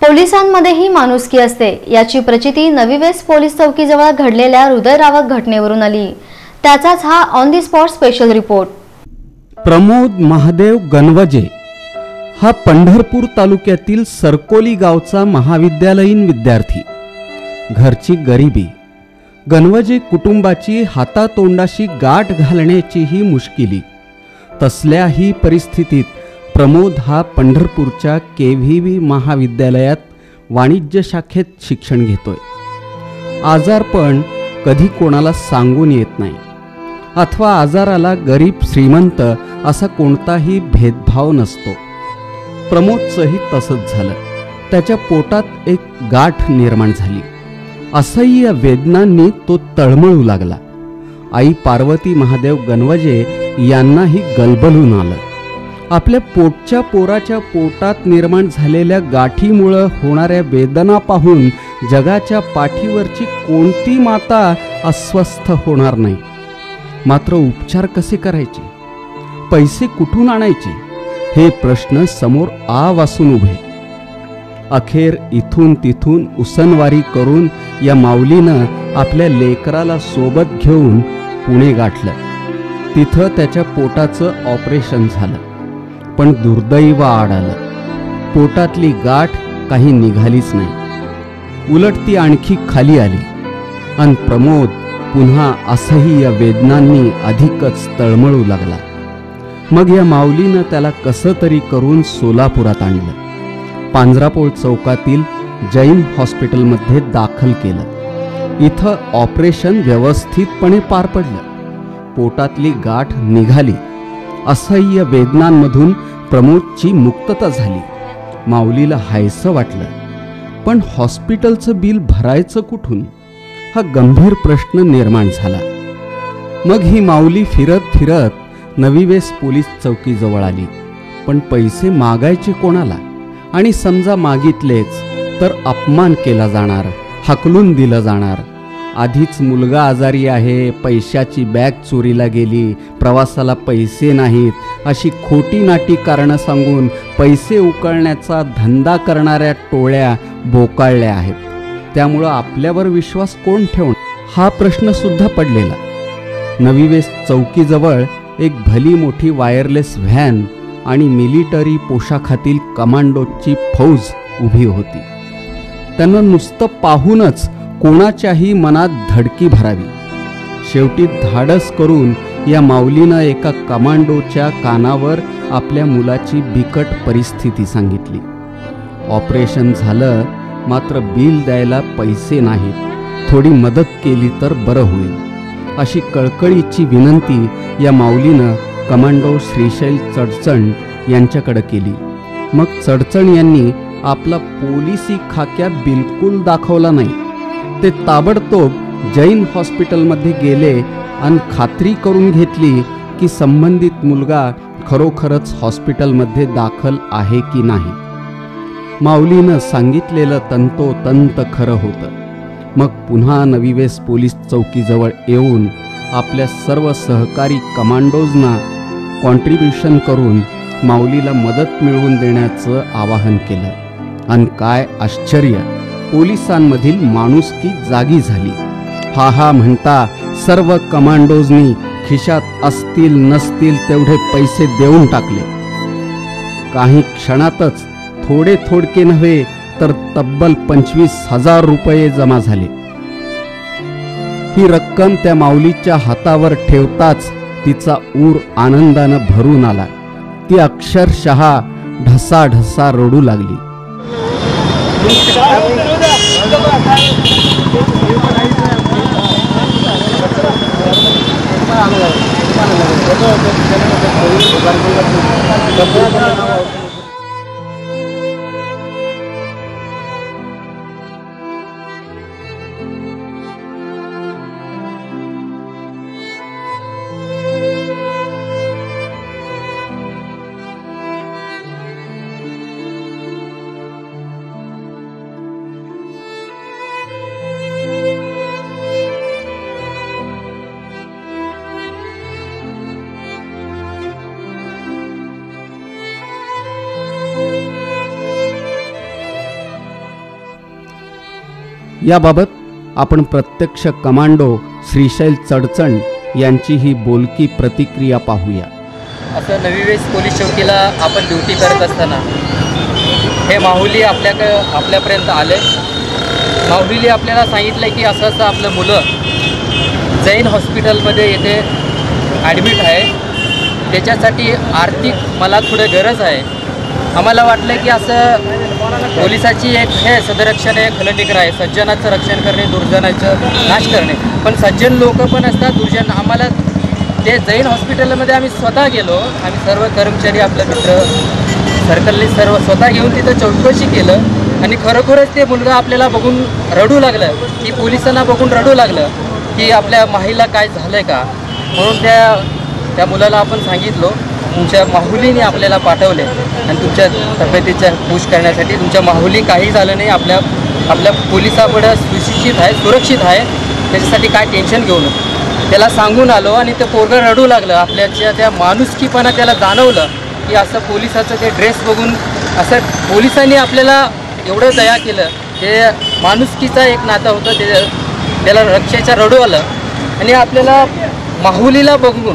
पोलिसांमध्येही माणुसकी असते याची प्रचिती नवी वेस्ट पोलीस चौकीजवळ घडलेल्या हृदयरावक घटनेवरून आली। त्याचाच हा on the spot special report. Pramod Mahadev Ganavaje हा पंढरपूर तालुक्यातील सरकोली गावचा महाविद्यालयीन विद्यार्थी। घरची गरिबी, गणवजे कुटुंबाची हातातोंडाशी गाठ घालण्याचीही मुश्किली, तसल्याही परिस्थितीत प्रमोद हा पंढरपूरच्या KVV महाविद्यालयात वाणिज्य शाखेत शिक्षण घेतोय। आजारपण कधी कोणाला सांगून येत नाही, अथवा आजाराला गरीब श्रीमंत असा कोणताही भेदभाव नसतो। प्रमोदचंही तसंच झालं। त्याच्या पोटात एक गाठ निर्माण झाली। असह्य वेदनांनी तो तळमळू लागला। आई पार्वती महादेव गणवजे यांनाही गलबलून आलं। आपल्या पोटच्या पोराच्या पोटात निर्माण झालेल्या गाठीमुळे होणाऱ्या वेदना पाहून जगाच्या पाठीवरची कोणती माता अस्वस्थ होणार नाही। मात्र उपचार कसे करायचे, पैसे कुठून आणायचे, हे प्रश्न समोर आवासून उभे। अखेर इथून तिथून उसनवारी करून या माऊलीनं आपल्या लेकराला सोबत घेऊन पुणे गाठलं। तिथं त्याच्या पोटाचं ऑपरेशन झालं, पण दुर्दैव आड आलं। पोटातली गाठ काही निघालीच नाही, उलट ती आणखी खाली आली आणि प्रमोद पुन्हा असह्य वेदनांनी अधिकच तळमळू लागला। मग या माऊलीनं त्याला कसं तरी करून सोलापुरात आणलं। पांजरापोळ चौकातील जैन हॉस्पिटलमध्ये दाखल केलं। इथं ऑपरेशन व्यवस्थितपणे पार पडलं। पोटातली गाठ निघाली। असह्य वेदनांमधून प्रमोदची मुक्तता झाली। माऊलीला हायसं वाटलं, पण हॉस्पिटलचं बिल भरायचं कुठून, हा गंभीर प्रश्न निर्माण झाला। मग ही माऊली फिरत फिरत नवी वेस्ट पोलीस चौकीजवळ आली। पण पैसे मागायचे कोणाला, आणि समजा मागितलेच तर अपमान केला जाणार, हाकलून दिलं जाणार। आधीच मुलगा आजारी आहे, पैशाची बॅग चोरीला गेली, प्रवासाला पैसे नाहीत, अशी खोटी नाटी कारणं सांगून पैसे उकळण्याचा धंदा करणाऱ्या टोळ्या बोकाळल्या आहेत। त्यामुळं आपल्यावर विश्वास कोण ठेवणार, हा प्रश्न सुद्धा पडलेला। नवी वेस्ट चौकीजवळ एक भली मोठी वायरलेस व्हॅन आणि मिलिटरी पोशाखातील कमांडोची फौज उभी होती। त्यांना नुसतं पाहूनच कोणाच्याही मनात धडकी भरावी। शेवटी धाडस करून या माऊलीनं एका कमांडोच्या कानावर आपल्या मुलाची बिकट परिस्थिती सांगितली। ऑपरेशन झालं, मात्र बिल द्यायला पैसे नाहीत, थोडी मदत केली तर बरं होईल, अशी कळकळीची विनंती या माऊलीनं कमांडो श्रीशैल चडचण यांच्याकडे केली। मग चडचण यांनी आपला पोलिसी खाक्या बिलकुल दाखवला नाही। ते ताबडतोब जैन हॉस्पिटलमध्ये गेले आणि खात्री करून घेतली की संबंधित मुलगा खरोखरच हॉस्पिटलमध्ये दाखल आहे की नाही। माऊलीनं सांगितलेलं तंतोतंत खरं होतं। मग पुन्हा नवी वेस्ट पोलीस चौकीजवळ येऊन आपल्या सर्व सहकारी कमांडोजना कॉन्ट्रीब्युशन करून माऊलीला मदत मिळवून देण्याचं आवाहन केलं। आणि काय आश्चर्य, पोलिसांमधील माणुसकी जागी झाली। हा हा म्हणता सर्व कमांडोजनी खिशात असतील नसतील तेवढे पैसे देऊन टाकले। काही क्षणातच थोडे थोडके नव्हे तर तब्बल 25,000 रुपये जमा झाले। ही रक्कम त्या माऊलीच्या हातावर ठेवताच तिचा ऊर आनंदानं भरून आला। ती अक्षरशः ढसाढसा रडू लागली। याबाबत आपण प्रत्यक्ष कमांडो श्रीशैल चडचण यांची ही बोलकी प्रतिक्रिया पाहूया. असं नवी वेस पोलीस चौकीला आपण ड्युटी करत असताना हे माहुली आपल्यापर्यंत आले. माहुलीने आपल्याला सांगितलं की असं असं आपलं मुलं जैन हॉस्पिटलमध्ये येथे ॲडमिट आहे, त्याच्यासाठी आर्थिक मला थोडं गरज आहे. आम्हाला वाटलं की असं पोलिसाची एक हे सदरक्षण आहे, खलनिकर आहे, सज्जनाचं रक्षण करणे, दुर्जनाचं नाश करणे. पण सज्जन लोक पण असतात, दुर्जन. आम्हाला ते जैन हॉस्पिटलमध्ये आम्ही स्वतः गेलो, आम्ही सर्व कर्मचारी आपले मित्र सर्कलने सर्व स्वतः घेऊन तिथं चौकशी केलं आणि खरोखरच ते मुलगा आपल्याला बघून रडू लागलं, की पोलिसांना बघून रडू लागलं की आपल्या माहीला काय झालं आहे का. म्हणून त्या मुलाला आपण सांगितलो, तुमच्या माहुलीने आपल्याला पाठवले आणि तुमच्या तब्येतीचा पुश करण्यासाठी. तुमच्या माहुली काही झालं नाही, आपल्या पोलिसाकडं सुशिक्षित आहे, सुरक्षित आहे, त्याच्यासाठी काय टेन्शन घेऊ नये. त्याला सांगून आलो आणि ते पोरगं रडू लागलं. आपल्याच्या त्या माणुसकीपणा त्याला जाणवलं की असं पोलिसाचं ते ड्रेस बघून असं पोलिसांनी आपल्याला एवढं दया केलं. ते माणुसकीचा एक नातं होतं, ते त्याला रक्षेच्या रडू आलं. आणि आपल्याला माहुलीला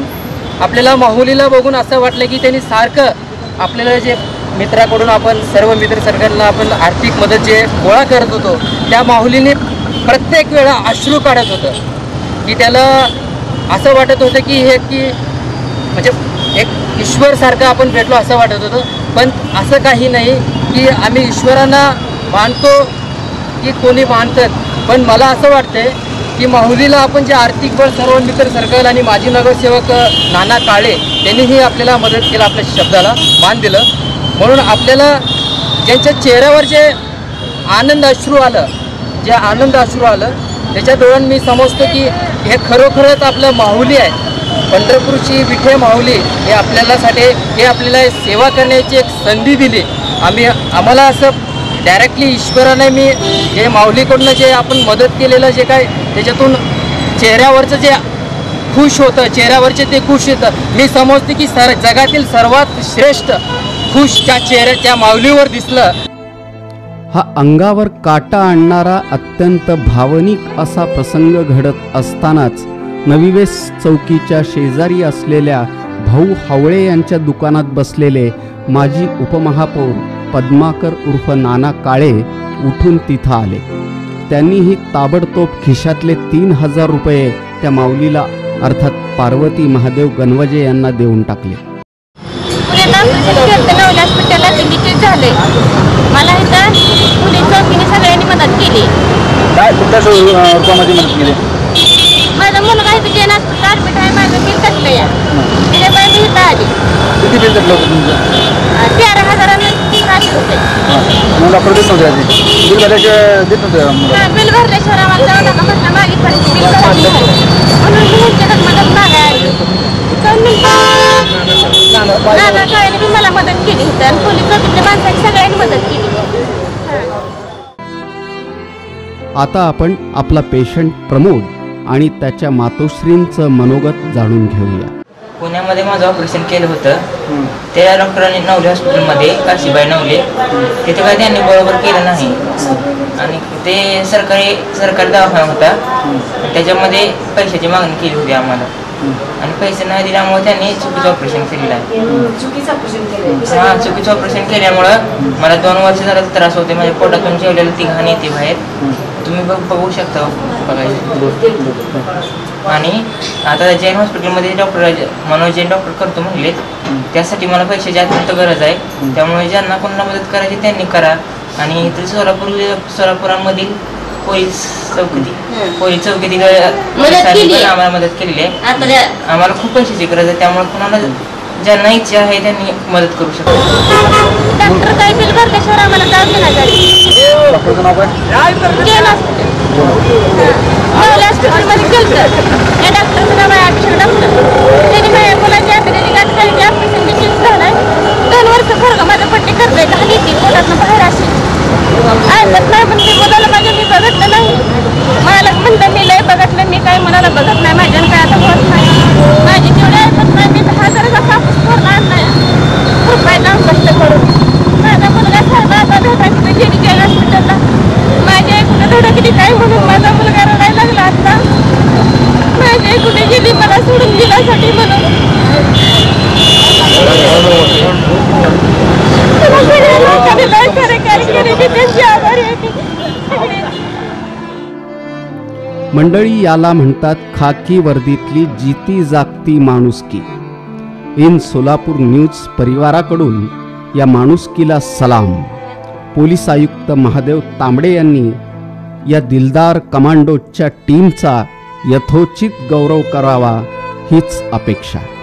बघून असं वाटलं की त्यांनी सारखं आपल्याला जे मित्राकडून आपण सर्व मित्र सर्कलला आपण आर्थिक मदत जे गोळा करत होतो, त्या माहुलीने प्रत्येक वेळा अश्रू काढत होतं की त्याला असं वाटत होतं की म्हणजे एक ईश्वरसारखं आपण भेटलो असं वाटत होतं. पण असं काही नाही की आम्ही ईश्वरांना मानतो की कोणी मानतात, पण मला असं वाटतंय की माहुलीला आपण जे आर्थिक बळ सर्व मित्र सर्कल आणि माजी नगरसेवक नाना काळे त्यांनीही आपल्याला मदत केलं, आपल्या शब्दाला मान दिलं. म्हणून आपल्याला ज्यांच्या चेहऱ्यावर जे आनंद अश्रू आलं त्याच्या डोळ्यात मी समजतो की हे खरोखरच आपलं माहुली आहे. पंढरपूरची विठे माऊली हे आपल्याला सेवा करण्याची एक संधी दिली. आम्हाला असं डायरेक्टली ईश्वराने मी हे माऊलीकडून जे आपण मदत केलेलं जे काय त्याच्यातून चेहऱ्यावरचं जे खुश होतं, चेहऱ्यावरचे ते खुश येतं. मी समजते की जगातील सर्वात श्रेष्ठ खुश त्या माऊलीवर दिसलं. हा अंगावर काटा आणणारा अत्यंत भावनिक असा प्रसंग घडत असतानाच नवी वेस चौकीच्या शेजारी असलेल्या भाऊ हावळे यांच्या दुकानात बसलेले माजी उपमहापौर पद्माकर उर्फ नाना काळे उठून तिथं आले. त्यांनीही ताबडतोब खिशातले 3,000 रुपये त्या माऊलीला अर्थात पार्वती महादेव गणवजे यांना देऊन टाकले. झाले मला इथं पोलीस चौकीने सगळ्यांनी मदत केली. काय कुठल्या रूपामध्ये मदत केली? माझा मुलगा इथे जैन हॉस्पिटल ॲडमिट आहे, माझं बिल कटलं या त्याच्यामुळे मी इथं आली. किती बिल कटलं होतं तुमचं? 13,000 होते. मग डॉक्टर देत नव्हते आधी बिल भरायचे देत नव्हते? हां, बिल भरल्याशिवाय आम्हाला जाऊ नका म्हटलं. माझी परिस्थिती बिल भरली नाही म्हणून मी ह्यांच्याकडे मदत मागायला आली. नाना काळेने बी मला मदत केली होती आणि पोलीस चौकीतल्या माणसांनी सगळ्यांनी मदत केली. आता आपण आपला पेशंट प्रमोद आणि त्याच्या मातोश्रींचं मनोगत जाणून घेऊया. पुण्यामध्ये माझं ऑपरेशन केलं होतं. त्या डॉक्टरांनी नवले हॉस्पिटलमध्ये, काशीबाई नवले, तिथे काय त्यांनी बरोबर केलं नाही आणि ते सरकारी दवाखाना होता, त्याच्यामध्ये पैशाची मागणी केली होती आम्हाला आणि पैसे नाही दिल्यामुळे त्यांनी चुकीचं ऑपरेशन केलेलं आहे. चुकीचं ऑपरेशन केल्यामुळं मला 2 वर्ष झाला त्रास होते. माझ्या पोटातून जेवलेलं ती घाण येते बाहेर, तुम्ही बघू शकता बघायचं. आणि आता जैन हॉस्पिटलमध्ये मनोज जैन डॉक्टर करतो म्हणलेत, त्यासाठी मला पैशाची अत्यंत गरज आहे. त्यामुळे ज्यांना कोणाला मदत करायची त्यांनी करा. आणि इथे सोलापुरामधील पोलीस चौकीत आम्हाला मदत केलेली आहे. आम्हाला खूप पैशाची गरज आहे, त्यामुळे कोणाला ज्यांना इच्छा आहे त्यांनी मदत करू शकतो. डॉक्टर काय बिल भरल्याशिवाय आम्हाला जाऊ देणार नाही. डॉक्टरचं नाव काय? जैन हॉस्पिटल नवले हॉस्पिटलमध्ये गेलं तर या डॉक्टरचं नाव आहे अक्षर डॉक्टर. त्यांनी माझ्या मुलाची आपल्याला गाठ झाली, ऑपरेशन देखील झालं. 2 वर्ष फरक माझं पट्टी करते घाली ती पोटातनं बाहेर अशी ऐकत नाही. पण मी मुलाला माझ्या मी बघितलं नाही. मला म्हणतं मी लय बघितलं, मी काय मुलाला बघत नाही, माझ्यानं काय आता होत नाही. माझी तेवढी ऐकत नाही. मी 10,000चा कापूस भरला नाही रुपये लावून कष्ट करून. माझा मुलगा साधा आता भेटायचं जैन हॉस्पिटलला माझ्या एकूण धडकली काय तरी मी त्यांची आभारी आहे. मंडळी, याला म्हणतात खाकी वर्दीतली जीती जागती माणुसकी. इन सोलापूर न्यूज परिवाराकडून या माणुसकीला सलाम. पोलीस आयुक्त महादेव तांबडे यांनी या दिलदार कमांडोच्या टीमचा यथोचित गौरव करावा हीच अपेक्षा.